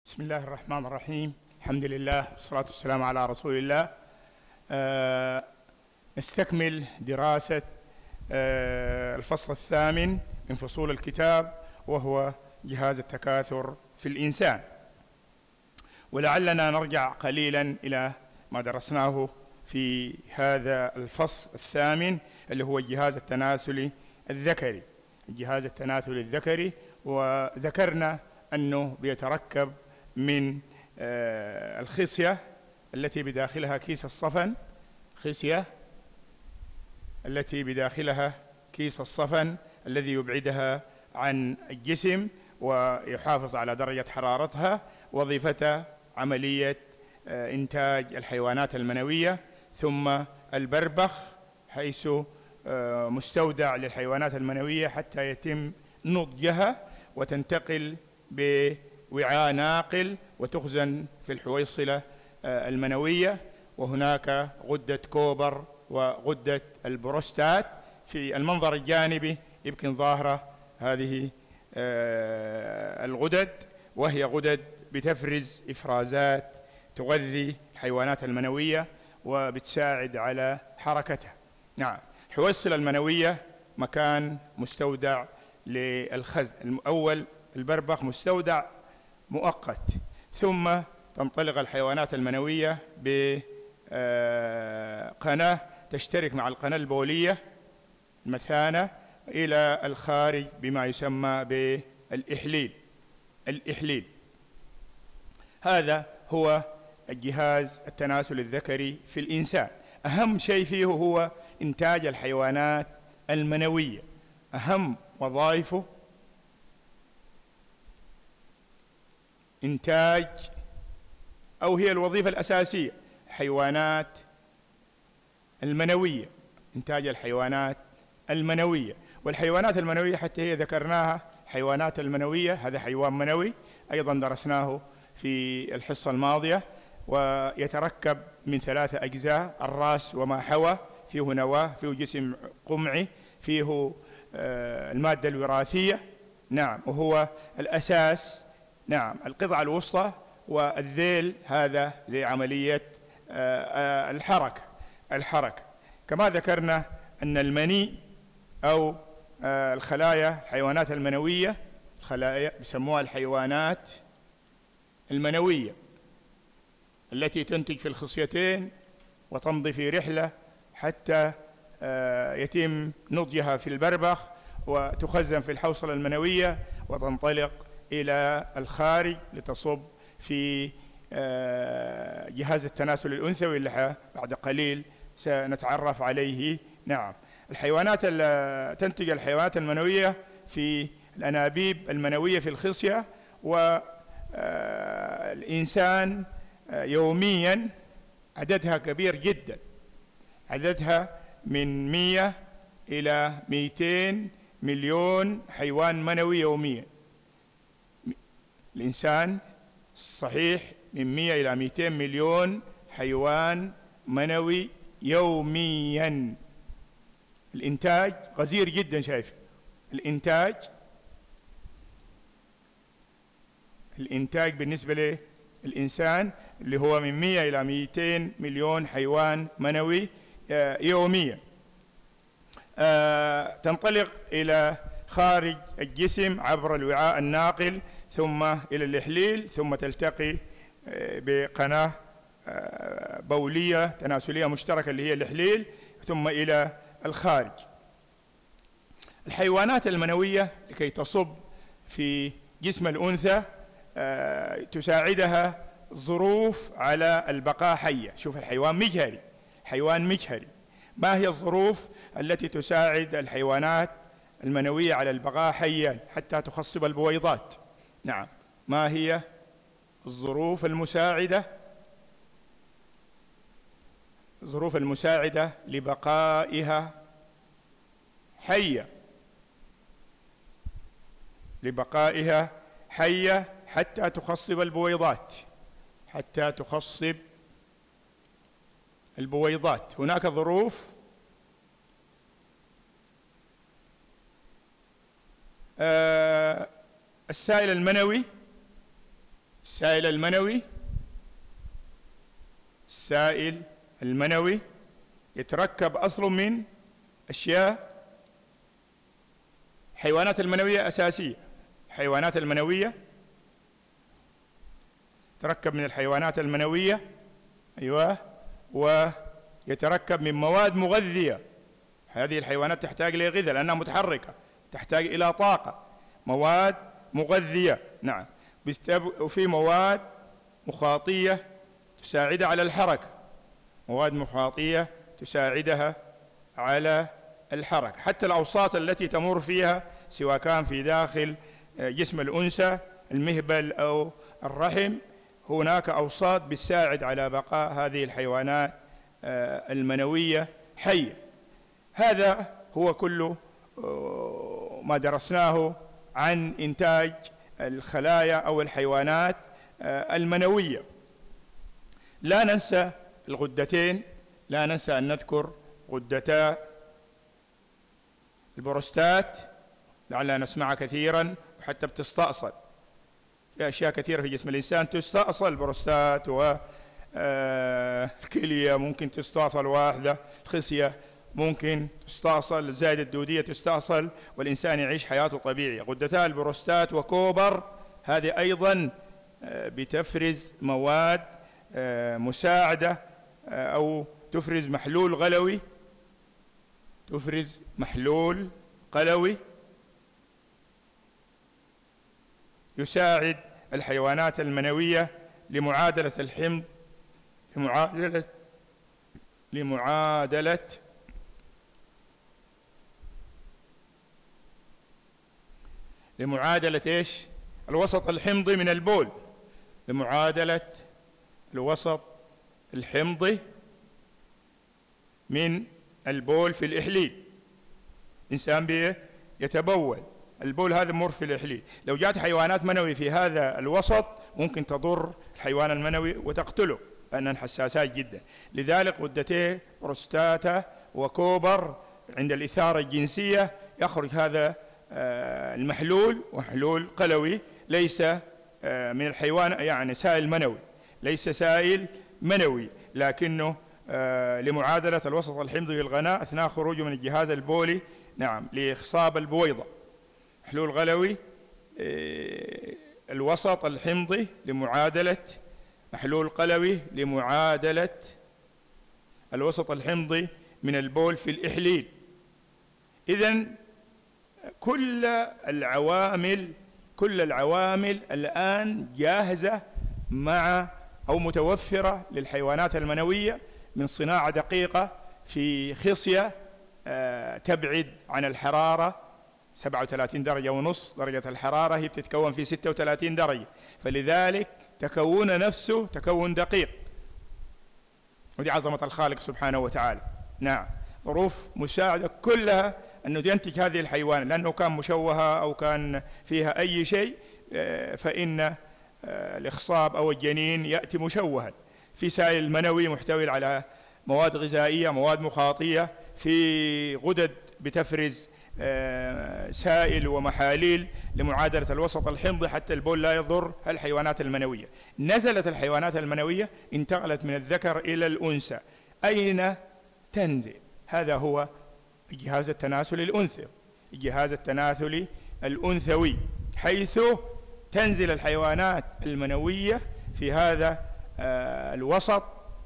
بسم الله الرحمن الرحيم. الحمد لله والصلاة والسلام على رسول الله. نستكمل دراسة الفصل الثامن من فصول الكتاب، وهو جهاز التكاثر في الإنسان. ولعلنا نرجع قليلا إلى ما درسناه في هذا الفصل الثامن، اللي هو الجهاز التناسلي الذكري. الجهاز التناسلي الذكري، وذكرنا أنه بيتركب من الخصية التي بداخلها كيس الصفن، خصية التي بداخلها كيس الصفن الذي يبعدها عن الجسم ويحافظ على درجة حرارتها، وظيفته عملية إنتاج الحيوانات المنوية. ثم البربخ، حيث مستودع للحيوانات المنوية حتى يتم نضجها وتنتقل بوعاء ناقل وتخزن في الحويصلة المنوية. وهناك غدة كوبر وغدة البروستات. في المنظر الجانبي يمكن ظاهرة هذه الغدد، وهي غدد بتفرز إفرازات تغذي الحيوانات المنوية وبتساعد على حركتها. نعم، الحويصلة المنوية مكان مستودع للخزن. الأول البربخ مستودع مؤقت، ثم تنطلق الحيوانات المنوية بقناة تشترك مع القناة البولية المثانة إلى الخارج بما يسمى بالإحليل. الإحليل هذا هو الجهاز التناسلي الذكري في الإنسان. أهم شيء فيه هو إنتاج الحيوانات المنوية. أهم وظائفه إنتاج، أو هي الوظيفة الأساسية، حيوانات المنوية، إنتاج الحيوانات المنوية. والحيوانات المنوية حتى هي ذكرناها، حيوانات المنوية هذا حيوان منوي أيضا درسناه في الحصة الماضية، ويتركب من 3 أجزاء: الرأس وما حوى، فيه نواة، فيه جسم قمعي، فيه المادة الوراثية. نعم، وهو الأساس. نعم، القطعة الوسطى والذيل هذا لعملية الحركة. كما ذكرنا أن المني أو الخلايا، الحيوانات المنوية، خلايا بيسموها الحيوانات المنوية، التي تنتج في الخصيتين وتمضي في رحلة حتى يتم نضجها في البربخ وتخزن في الحوصلة المنوية وتنطلق إلى الخارج لتصب في جهاز التناسل الأنثوي اللي بعد قليل سنتعرف عليه. نعم، الحيوانات تنتج الحيوانات المنوية في الأنابيب المنوية في الخصية. والإنسان يوميا عددها كبير جدا، عددها من 100 إلى 200 مليون حيوان منوي يوميا. الإنسان صحيح من 100 إلى 200 مليون حيوان منوي يوميا. الإنتاج غزير جدا. شايف الإنتاج بالنسبة للإنسان اللي هو من 100 إلى 200 مليون حيوان منوي يوميا. تنطلق إلى خارج الجسم عبر الوعاء الناقل، ثم إلى الإحليل، ثم تلتقي بقناة بولية تناسلية مشتركة اللي هي الإحليل، ثم إلى الخارج. الحيوانات المنوية لكي تصب في جسم الأنثى تساعدها ظروف على البقاء حية. شوف، الحيوان مجهري، حيوان مجهري. ما هي الظروف التي تساعد الحيوانات المنوية على البقاء حيا حتى تخصب البويضات؟ نعم، ما هي الظروف المساعدة؟ الظروف المساعدة لبقائها حية، لبقائها حية حتى تخصب البويضات، حتى تخصب البويضات. هناك ظروف السائل المنوي السائل المنوي، السائل المنوي يتركب أصله من أشياء. الحيوانات المنوية أساسية، الحيوانات المنوية تركب من الحيوانات المنوية، أيوة، ويتركب من مواد مغذية. هذه الحيوانات تحتاج إلى غذاء لأنها متحركة، تحتاج إلى طاقة، مواد مغذية، نعم. وفي مواد مخاطية تساعدها على الحركة، مواد مخاطية تساعدها على الحركة. حتى الأوساط التي تمر فيها سواء كان في داخل جسم الأنثى المهبل أو الرحم، هناك أوساط بتساعد على بقاء هذه الحيوانات المنوية حية. هذا هو كله ما درسناه عن إنتاج الخلايا أو الحيوانات المنوية. لا ننسى الغدتين، لا ننسى أن نذكر غدتا البروستات، لعلنا نسمعها كثيرا وحتى بتستأصل. في أشياء كثيرة في جسم الإنسان تستأصل، البروستات والكلية ممكن تستأصل واحدة، الخصية ممكن تستأصل، الزائدة الدودية تستأصل، والإنسان يعيش حياته طبيعية. غدتا البروستات وكوبر هذه أيضا بتفرز مواد مساعدة أو تفرز محلول غلوي، تفرز محلول قلوي يساعد الحيوانات المنوية لمعادلة الحمض، لمعادلة إيش؟ الوسط الحمضي من البول، لمعادلة الوسط الحمضي من البول في الإحليل. إنسان يتبول، البول هذا مر في الإحليل، لو جاءت حيوانات منوي في هذا الوسط ممكن تضر الحيوان المنوي وتقتله لأنها حساسات جدا. لذلك غدتي بروستاتا وكوبر عند الإثارة الجنسية يخرج هذا المحلول، ومحلول قلوي ليس من الحيوان، يعني سائل منوي، ليس سائل منوي، لكنه لمعادلة الوسط الحمضي للغناء أثناء خروجه من الجهاز البولي، نعم، لإخصاب البويضة. محلول غلوي الوسط الحمضي لمعادلة محلول قلوي لمعادلة الوسط الحمضي من البول في الإحليل. إذن كل العوامل الآن جاهزة مع أو متوفرة للحيوانات المنوية، من صناعة دقيقة في خصية تبعد عن الحرارة 37 درجة ونص، درجة الحرارة هي بتتكون في 36 درجة، فلذلك تكون نفسه تكون دقيق، ودي عظمة الخالق سبحانه وتعالى. نعم، ظروف مساعدة كلها أنه ينتج هذه الحيوان، لأنه كان مشوهة أو كان فيها أي شيء فإن الإخصاب أو الجنين يأتي مشوها في سائل منوي محتوي على مواد غذائية، مواد مخاطية، في غدد بتفرز سائل ومحاليل لمعادلة الوسط الحمضي حتى البول لا يضر الحيوانات المنوية. نزلت الحيوانات المنوية، انتقلت من الذكر إلى الأنثى. أين تنزل؟ هذا هو الجهاز التناسلي الأنثوي، الجهاز التناسلي الأنثوي، حيث تنزل الحيوانات المنوية في هذا الوسط،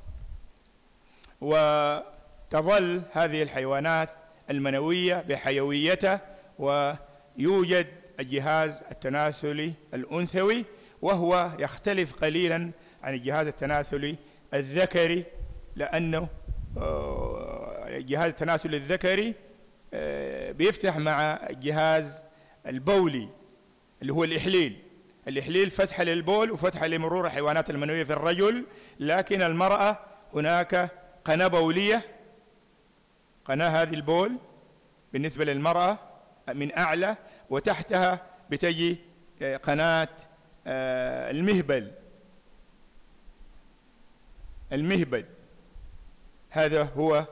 وتظل هذه الحيوانات المنوية بحيويتها، ويوجد الجهاز التناسلي الأنثوي، وهو يختلف قليلا عن الجهاز التناسلي الذكري، لأنه الجهاز التناسلي الذكري بيفتح مع الجهاز البولي اللي هو الإحليل فتحة للبول وفتحة لمرور الحيوانات المنوية في الرجل، لكن المرأة هناك قناة بولية، قناة هذه البول بالنسبة للمرأة من أعلى، وتحتها بتجي قناة المهبل، هذا هو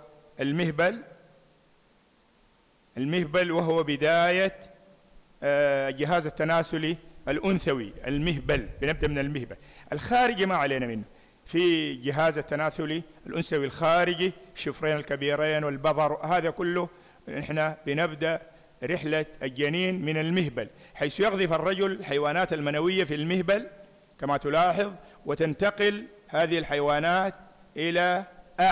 المهبل، وهو بداية الجهاز التناسلي الأنثوي المهبل، بنبدأ من المهبل. الخارجي ما علينا منه. في جهاز التناسلي الأنثوي الخارجي، الشفرين الكبيرين والبظر، هذا كله نحن بنبدأ رحلة الجنين من المهبل، حيث يقذف الرجل الحيوانات المنوية في المهبل كما تلاحظ، وتنتقل هذه الحيوانات إلى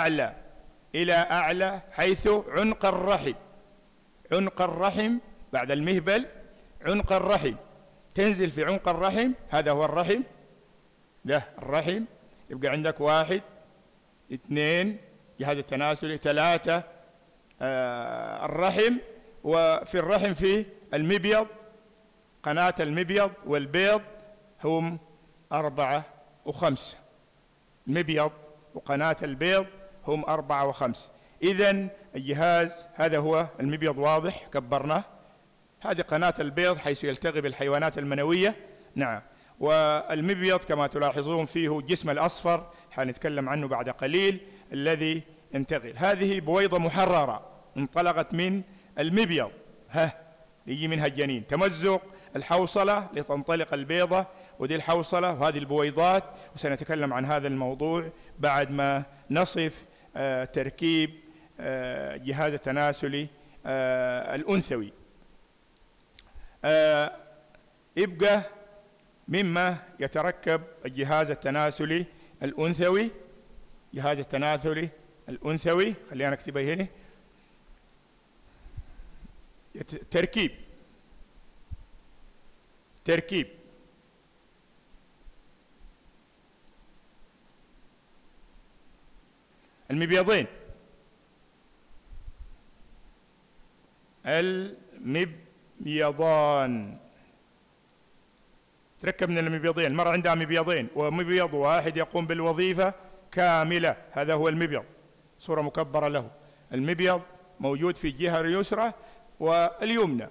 أعلى حيث عنق الرحم. عنق الرحم بعد المهبل، عنق الرحم تنزل في عنق الرحم، هذا هو الرحم، ده الرحم. يبقى عندك 1 2 جهاز التناسلي، 3 الرحم، وفي الرحم في المبيض، قناة المبيض والبيض هم 4 و5. المبيض وقناة البيض هم 4 و5. إذن الجهاز هذا هو المبيض، واضح كبرناه. هذه قناة البيض حيث يلتقي بالحيوانات المنوية. نعم. والمبيض كما تلاحظون فيه الجسم الأصفر، حنتكلم عنه بعد قليل، الذي ينتقل. هذه بويضة محررة انطلقت من المبيض، يجي منها الجنين، تمزق الحوصلة لتنطلق البيضة، ودي الحوصلة وهذه البويضات. وسنتكلم عن هذا الموضوع بعد ما نصف تركيب جهاز التناسلي الأنثوي. يبقى مما يتركب الجهاز التناسلي الأنثوي، جهاز التناسلي الأنثوي، خلينا نكتبها هنا، تركيب المبيضين، المبيضان، تركب من المبيضين. المرأة عندها مبيضين، ومبيض واحد يقوم بالوظيفة كاملة، هذا هو المبيض، صورة مكبرة له. المبيض موجود في الجهة اليسرى واليمنى،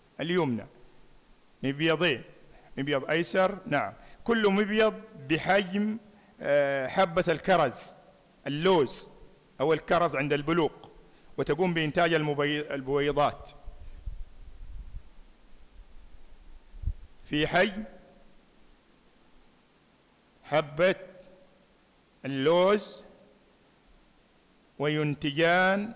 مبيضين، مبيض أيسر. نعم. كل مبيض بحجم حبة الكرز، اللوز أو الكرز عند البلوغ، وتقوم بإنتاج البويضات في حجم حبة اللوز، وينتجان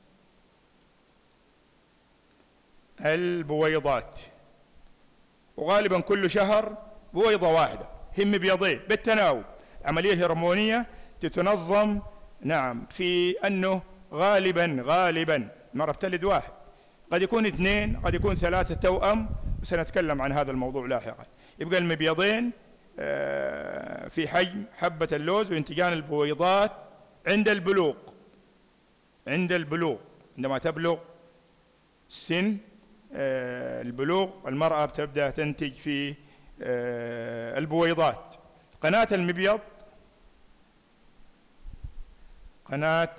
البويضات، وغالبا كل شهر بويضة واحدة، هم مبيضين بالتناوب. عملية هرمونية تتنظم، نعم، في أنه غالبا المرأة بتلد واحد، قد يكون 2، قد يكون 3 توأم، وسنتكلم عن هذا الموضوع لاحقا. يبقى المبيضين في حجم حبة اللوز، وانتجان البويضات عند البلوغ، عندما تبلغ سن البلوغ المرأة بتبدأ تنتج في البويضات. قناة المبيض، قناة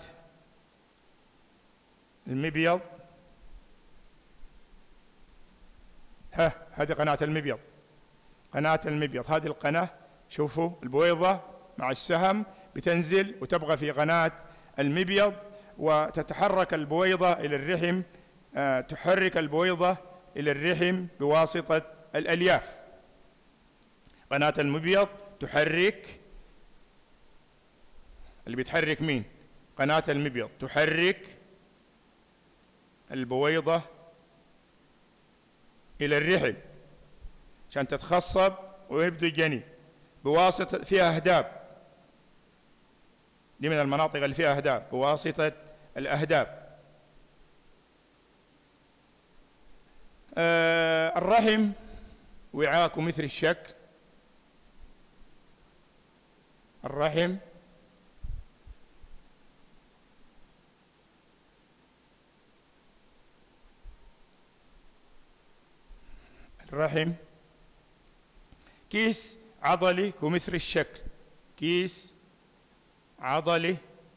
المبيض، هذه قناة المبيض، قناة المبيض، هذه القناة، شوفوا البويضة مع السهم بتنزل وتبقى في قناة المبيض، وتتحرك البويضة إلى الرحم، تحرك البويضة إلى الرحم بواسطة الألياف. قناة المبيض تحرك، اللي بتحرك مين؟ قناة المبيض تحرك البويضة إلى الرحم عشان تتخصب ويبدو الجنين بواسطة، فيها أهداب، دي من المناطق اللي فيها أهداب، بواسطة الأهداب. الرحم وعاء كمثري الشكل، الرحم كيس عضلي كمثري الشكل، كيس عضلي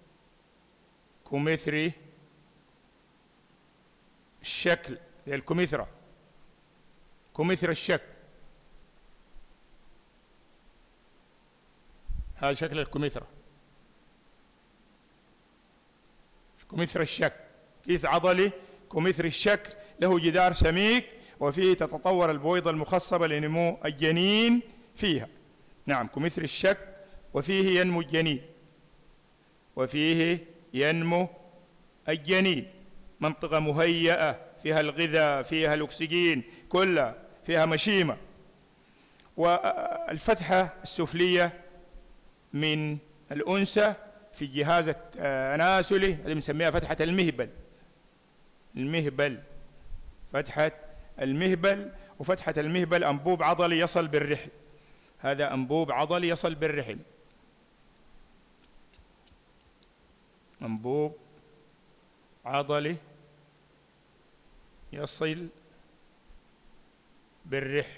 كمثري الشكل، هي الكمثرى، كمثرى الشكل، هذا شكل الكمثرى، كمثرى الشكل، كيس عضلي كمثري الشكل، له جدار سميك وفيه تتطور البويضة المخصبة لنمو الجنين فيها. نعم، كمثل الشك. وفيه ينمو الجنين، وفيه ينمو الجنين، منطقة مهيئة فيها الغذاء، فيها الأكسجين كلها، فيها مشيمة. والفتحة السفلية من الأنثى في الجهاز التناسلي اللي بنسميها فتحة المهبل. المهبل، فتحة المهبل. وفتحة المهبل أنبوب عضلي يصل بالرحم، هذا أنبوب عضلي يصل بالرحم، أنبوب عضلي يصل بالرحم.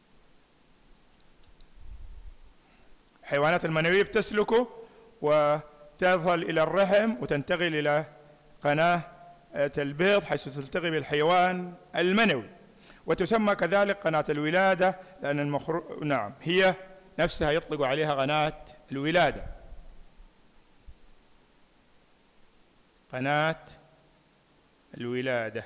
الحيوانات المنوية بتسلكه وتصل إلى الرحم وتنتقل إلى قناة البيض حيث تلتقي بالحيوان المنوي، وتسمى كذلك قناة الولادة، لأن نعم هي نفسها يطلق عليها قناة الولادة. قناة الولادة،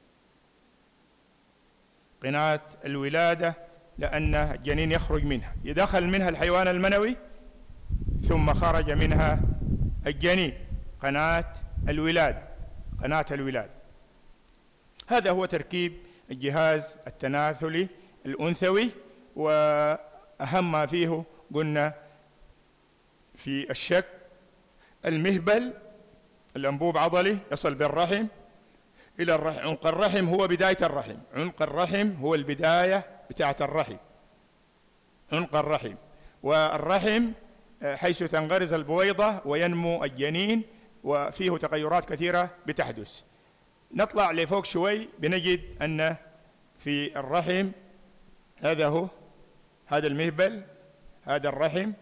قناة الولادة، لأن الجنين يخرج منها، يدخل منها الحيوان المنوي ثم خرج منها الجنين. قناة الولادة، قناة الولادة. هذا هو تركيب الجهاز التناسلي الأنثوي، وأهم ما فيه قلنا في الشك المهبل، الأنبوب عضلي يصل بالرحم إلى الرحم. عنق الرحم هو بداية الرحم، عنق الرحم هو البداية بتاعة الرحم، عنق الرحم. والرحم حيث تنغرز البويضة وينمو الجنين، وفيه تغيرات كثيرة بتحدث. نطلع لفوق شوي بنجد أن في الرحم هذا هو، هذا المهبل، هذا الرحم.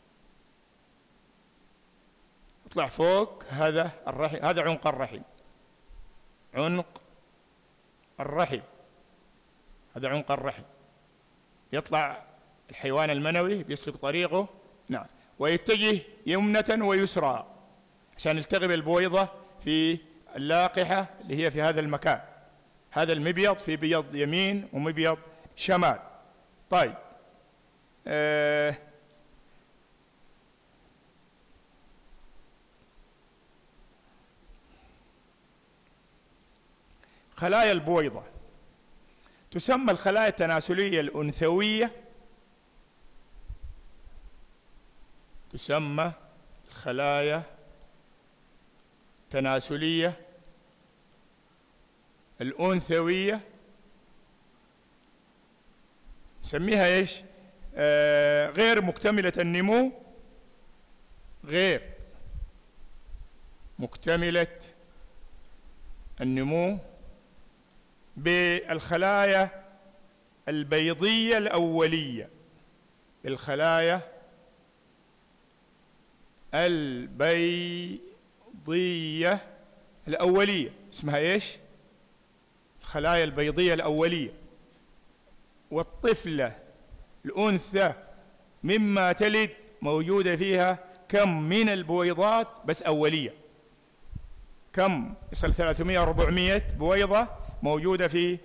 اطلع فوق، هذا الرحم، هذا عنق الرحم، عنق الرحم، هذا عنق الرحم. يطلع الحيوان المنوي بيسلك طريقه، نعم، ويتجه يمنة ويسرى عشان يلتقي بالبويضة في اللاقحة اللي هي في هذا المكان. هذا المبيض في بيض يمين ومبيض شمال. طيب، خلايا البويضة تسمى الخلايا التناسلية الأنثوية، تسمى الخلايا التناسلية الأنثوية. نسميها ايش؟ غير مكتملة النمو، غير مكتملة النمو، بالخلايا البيضية الأولية، الخلايا البيضية الأولية اسمها ايش؟ الخلايا البيضية الأولية. والطفلة الأنثى مما تلد موجودة فيها كم من البويضات بس أولية، كم يصل 300-400 بويضة موجودة في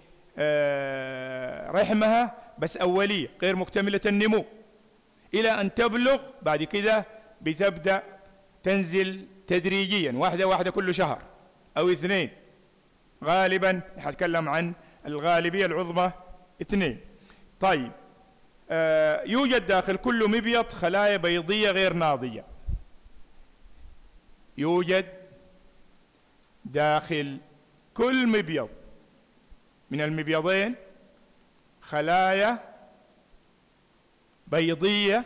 رحمها بس أولية غير مكتملة النمو، إلى أن تبلغ. بعد كده بتبدأ تنزل تدريجيا، واحدة كل شهر أو 2. غالبا هتكلم عن الغالبية العظمى 2. طيب، يوجد داخل كل مبيض خلايا بيضية غير ناضجة، يوجد داخل كل مبيض من المبيضين خلايا بيضية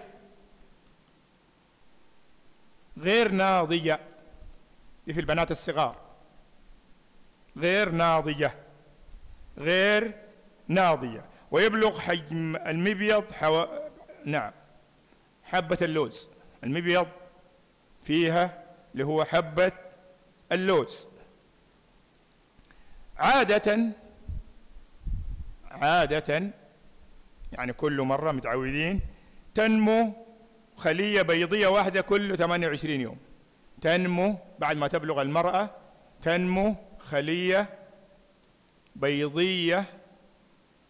غير ناضجة. دي في البنات الصغار، غير ناضجة، غير ناضجة. ويبلغ حجم المبيض نعم حبة اللوز. المبيض فيها اللي هو حبة اللوز. عادة يعني كل مرة متعودين تنمو خلية بيضية واحدة كل 28 يوم. تنمو بعد ما تبلغ المرأة، تنمو خلية بيضية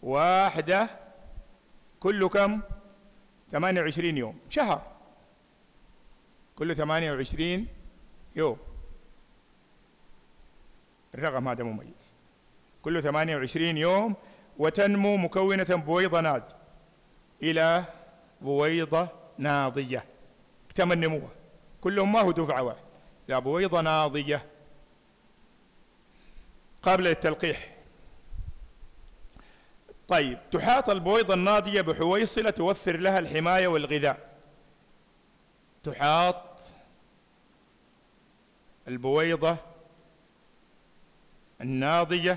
واحدة كل كم؟ 28 يوم، شهر، كل 28 يوم. الرقم هذا مميز، كل 28 يوم. وتنمو مكونة بويضة ناض إلى بويضة ناضية، اكتمل نموه، كلهم ما هو دفعة واحدة، إلى بويضة ناضية قابلة للتلقيح. طيب، تحاط البويضة الناضية بحويصلة توفر لها الحماية والغذاء. تحاط البويضة الناضية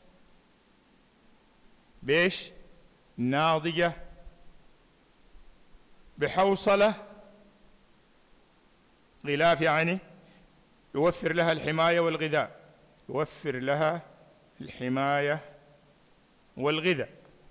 بإيش؟ ناضية بحوصلة، غلاف يعني يوفر لها الحماية والغذاء، يوفر لها الحماية والغذاء.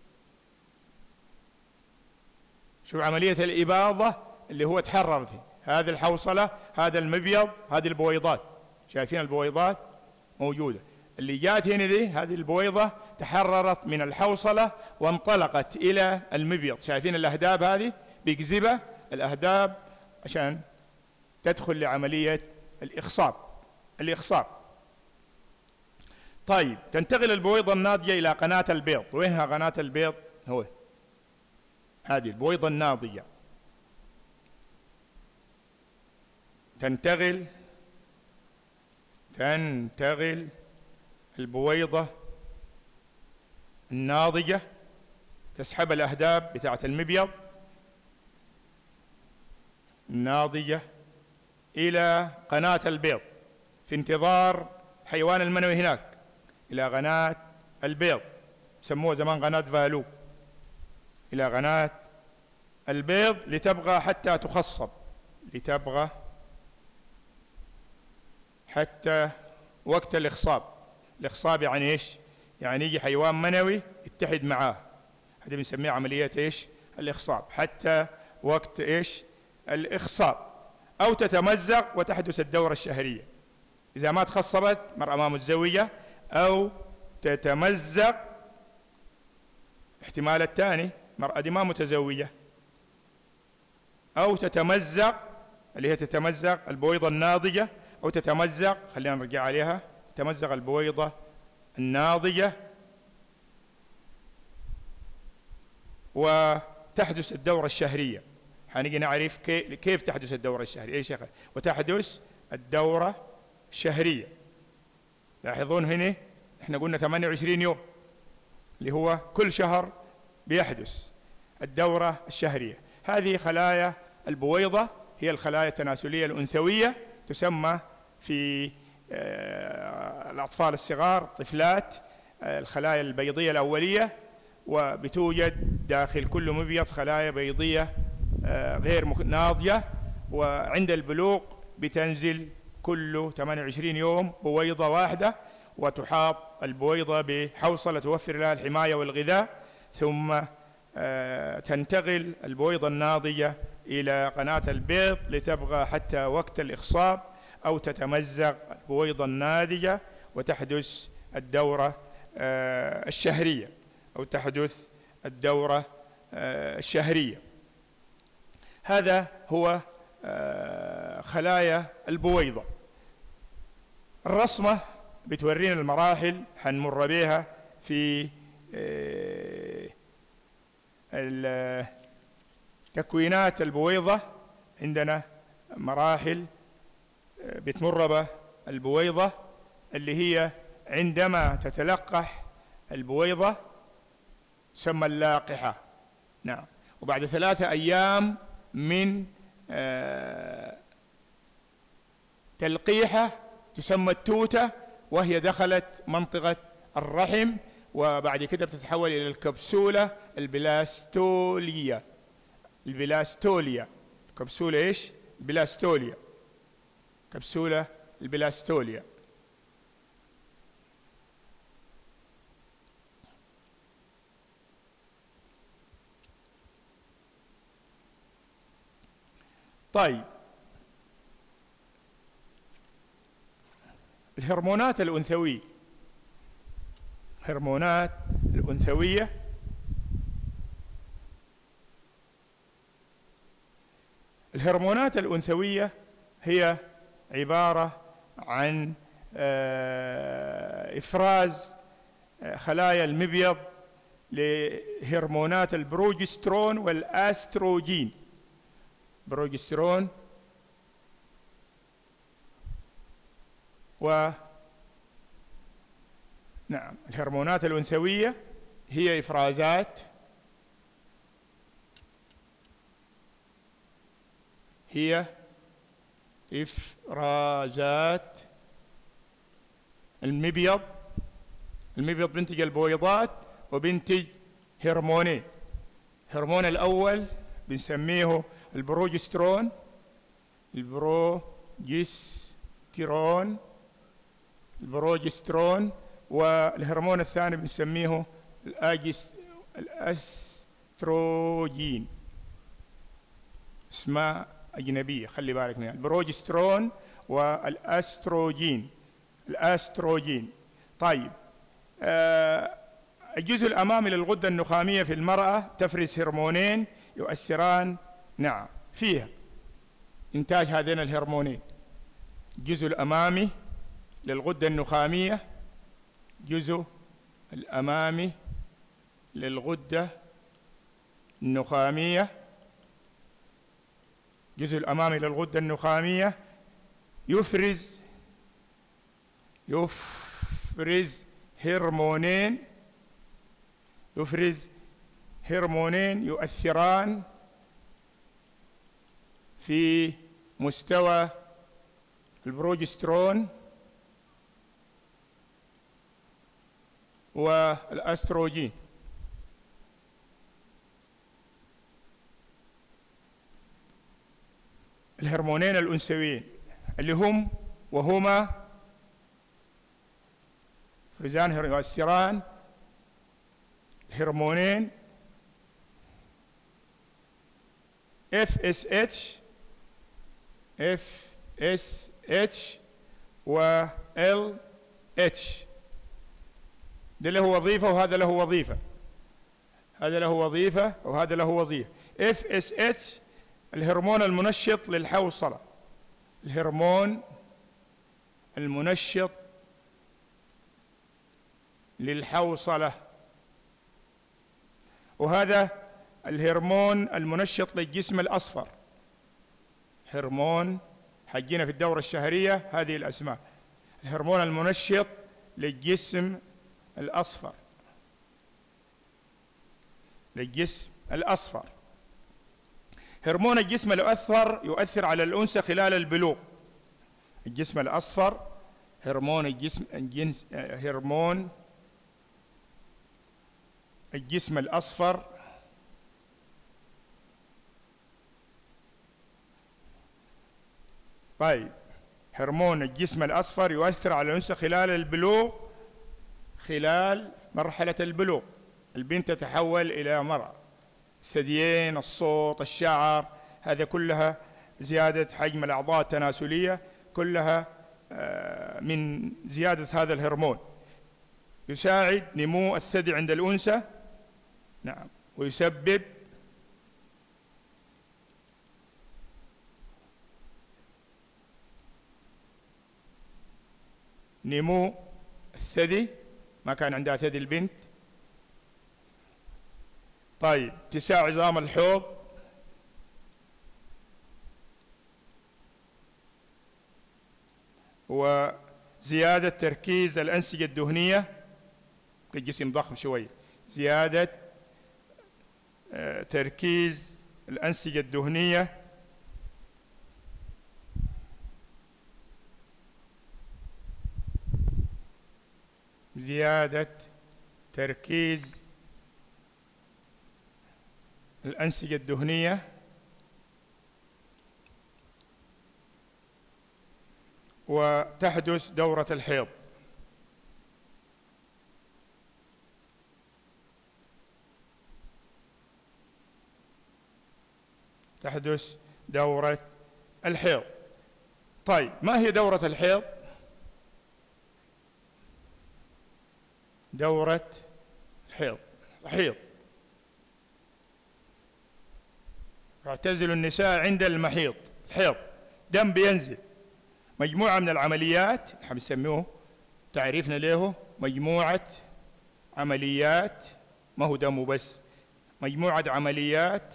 شوف عملية الإباضة اللي هو تحررت، هذه الحوصلة، هذا المبيض، هذه البويضات، شايفين البويضات موجودة اللي جات هنا دي، هذه البويضة تحررت من الحوصلة وانطلقت إلى المبيض، شايفين الأهداب هذه بيجذبها الأهداب عشان تدخل لعملية الإخصاب. طيب، تنتقل البويضة الناضية إلى قناة البيض. وينها قناة البيض؟ هو هذه البويضة الناضية. تنتقل البويضة الناضجة، تسحب الأهداب بتاعة المبيض الناضجة إلى قناة البيض في انتظار حيوان المنوي هناك، إلى قناة البيض، سموها زمان قناة فالو، إلى قناة البيض لتبغى حتى تخصب، لتبغى حتى وقت الإخصاب. الإخصاب يعني إيش؟ يعني يجي حيوان منوي يتحد معاه، هذا بنسميه عملية إيش؟ الإخصاب، حتى وقت إيش؟ الإخصاب. أو تتمزق وتحدث الدورة الشهرية، إذا ما تخصبت مرأة ما متزوجة، أو تتمزق، احتمال الثاني مرأة دي ما متزوجة، أو تتمزق اللي هي تتمزق البويضة الناضجة، أو تتمزق، خلينا نرجع عليها، تمزق البويضة الناضجة وتحدث الدورة الشهرية. حنيجي نعرف كيف تحدث الدورة الشهرية. ايش يا اخي؟ وتحدث الدورة الشهرية. لاحظون هنا احنا قلنا 28 يوم اللي هو كل شهر بيحدث الدورة الشهرية. هذه خلايا البويضة هي الخلايا التناسلية الأنثوية، تسمى في الأطفال الصغار طفلات الخلايا البيضية الأولية، وبتوجد داخل كل مبيض خلايا بيضية غير ناضجة، وعند البلوغ بتنزل كل 28 يوم بويضة واحدة، وتحاط البويضة بحوصلة توفر لها الحماية والغذاء، ثم تنتقل البويضة الناضجة إلى قناة البيض لتبقى حتى وقت الإخصاب، أو تتمزق البويضة الناضجة وتحدث الدورة الشهرية، أو تحدث الدورة الشهرية. هذا هو خلايا البويضة. الرسمة بتورينا المراحل حنمر بها في تكوينات البويضة. عندنا مراحل بتمر بها البويضة، اللي هي عندما تتلقح البويضة تسمى اللاقحة، نعم. وبعد 3 أيام من تلقيحة تسمى التوتة، وهي دخلت منطقة الرحم، وبعد كده بتتحول إلى الكبسولة البلاستولية. كبسولة إيش؟ البلاستولية، كبسولة البلاستولية. طيب، الهرمونات الأنثوية الهرمونات الأنثوية هي عبارة عن إفراز خلايا المبيض لهرمونات البروجسترون والأستروجين. بروجسترون نعم، الهرمونات الأنثوية هي إفرازات المبيض بينتج البويضات وبينتج هرمونين. الهرمون الأول بنسميه البروجسترون، والهرمون الثاني بنسميه الأستروجين. اسماء أجنبية خلي بالك منها، البروجسترون والأستروجين. طيب، الجزء الأمامي للغدة النخامية في المرأة تفرز هرمونين يؤثران نعم فيها إنتاج هذين الهرمونين. الجزء الأمامي للغدة النخامية، الجزء الأمامي للغدة النخامية يفرز هرمونين يؤثران في مستوى البروجسترون والأستروجين. الهرمونين الأنثويين اللي وهما فرزان يؤثران هرمونين FSH و LH. ده له وظيفة وهذا له وظيفة، هذا له وظيفة وهذا له وظيفة. FSH الهرمون المنشط للحوصلة، الهرمون المنشط للحوصلة، وهذا الهرمون المنشط للجسم الأصفر. هرمون حجينا في الدورة الشهرية هذه الأسماء. الهرمون المنشط للجسم الأصفر، هرمون الجسم الأصفر يؤثر على الأنثى خلال البلوغ. الجسم الأصفر هرمون الجسم الأصفر طيب، هرمون الجسم الأصفر يؤثر على الأنثى خلال البلوغ، خلال مرحلة البلوغ. البنت تتحول إلى امرأة، الثديين، الصوت، الشعر، هذا كلها زيادة حجم الأعضاء التناسلية، كلها من زيادة هذا الهرمون. يساعد نمو الثدي عند الأنثى نعم، ويسبب نمو الثدي، ما كان عندها ثدي البنت. طيب، اتساع عظام الحوض، وزيادة تركيز الأنسجة الدهنية، الجسم ضخم شوي، زيادة تركيز الأنسجة الدهنية، زيادة تركيز الأنسجة الدهنية، وتحدث دورة الحيض. تحدث دورة الحيض. طيب، ما هي دورة الحيض؟ دورة الحيض، يعتزل النساء عند المحيض، الحيض دم بينزل. مجموعة من العمليات نحن بنسميه تعريفنا له مجموعة عمليات، ما هو دم بس، مجموعة عمليات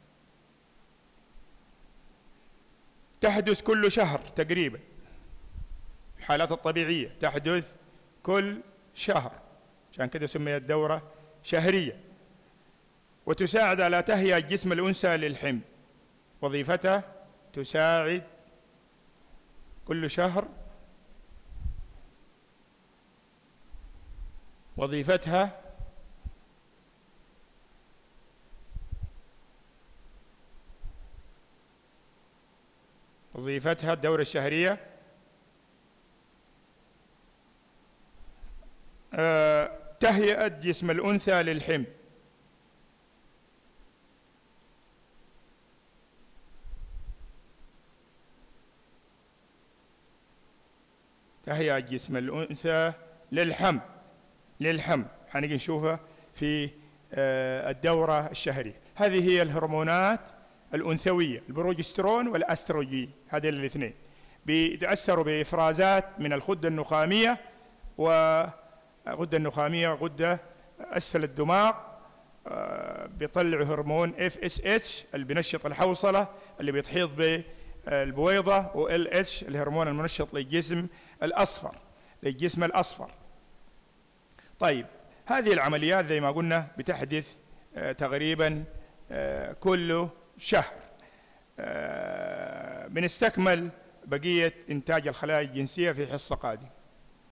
تحدث كل شهر تقريبا. الحالات الطبيعية تحدث كل شهر، عشان كده سميت دورة شهرية، وتساعد على تهيئة جسم الأنثى للحمل. وظيفتها تساعد كل شهر، وظيفتها الدورة الشهرية تهيئة جسم الأنثى للحمل. تهيئة جسم الأنثى للحمل هنيجي نشوفها في الدورة الشهرية. هذه هي الهرمونات الأنثوية، البروجسترون والأستروجين، هذه الاثنين بيتأثروا بإفرازات من الغدة النخامية، وغدة النخامية غدة أسفل الدماغ، بيطلع هرمون FSH اللي بينشط الحوصلة اللي بيتحيض بالبويضة، وLH الهرمون المنشط للجسم الأصفر. طيب هذه العمليات زي ما قلنا بتحدث تقريبا كل شهر. بنستكمل بقية إنتاج الخلايا الجنسية في حصة قادمة.